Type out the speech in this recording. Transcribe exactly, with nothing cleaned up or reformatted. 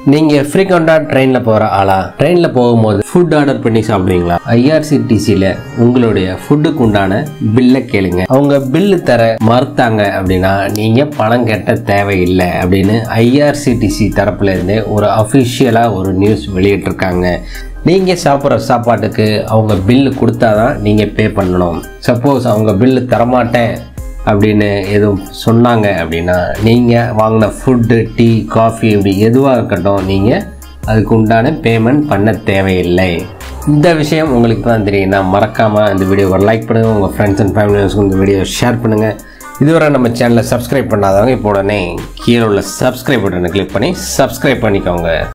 நீங்கள் ஃப்ரீக்வெண்ட்டாக ட்ரெயினில் போகிற ஆளா? ட்ரெயினில் போகும்போது ஃபுட் ஆர்டர் பண்ணி சாப்பிடுவீங்களா? ஐஆர்சிடிசியில் உங்களுடைய ஃபுட்டுக்கு உண்டான பில்லை கேளுங்க. அவங்க பில்லு தர மறுத்தாங்க அப்படின்னா நீங்கள் பணம் கட்ட தேவையில்லை அப்படின்னு ஐஆர்சிடிசி தரப்புலேருந்து ஒரு அஃபிஷியலாக ஒரு நியூஸ் வெளியிட்டிருக்காங்க. நீங்கள் சாப்பிட்ற சாப்பாட்டுக்கு அவங்க பில்லு கொடுத்தா தான் நீங்கள் பே பண்ணணும். சப்போஸ் அவங்க பில்லு தரமாட்டேன் அப்படின்னு எதுவும் சொன்னாங்க அப்படின்னா நீங்கள் வாங்கின ஃபுட்டு, டீ, காஃபி இப்படி எதுவாக இருக்கட்டும் நீங்கள் அதுக்கு உண்டான பேமெண்ட் பண்ண தேவையில்லை. இந்த விஷயம் உங்களுக்கு தான் தெரியும்னா மறக்காமல் இந்த வீடியோவை லைக் பண்ணுங்கள். உங்கள் ஃப்ரெண்ட்ஸ் அண்ட் ஃபேமிலி மெம்பர்ஸ்க்கு இந்த வீடியோ ஷேர் பண்ணுங்கள். இதுவரை நம்ம சேனலை சப்ஸ்கிரைப் பண்ணாதவங்க இப்போ உடனே கீழே உள்ள சப்ஸ்கிரைப் பட்டனை கிளிக் பண்ணி சப்ஸ்கிரைப் பண்ணிக்கோங்க.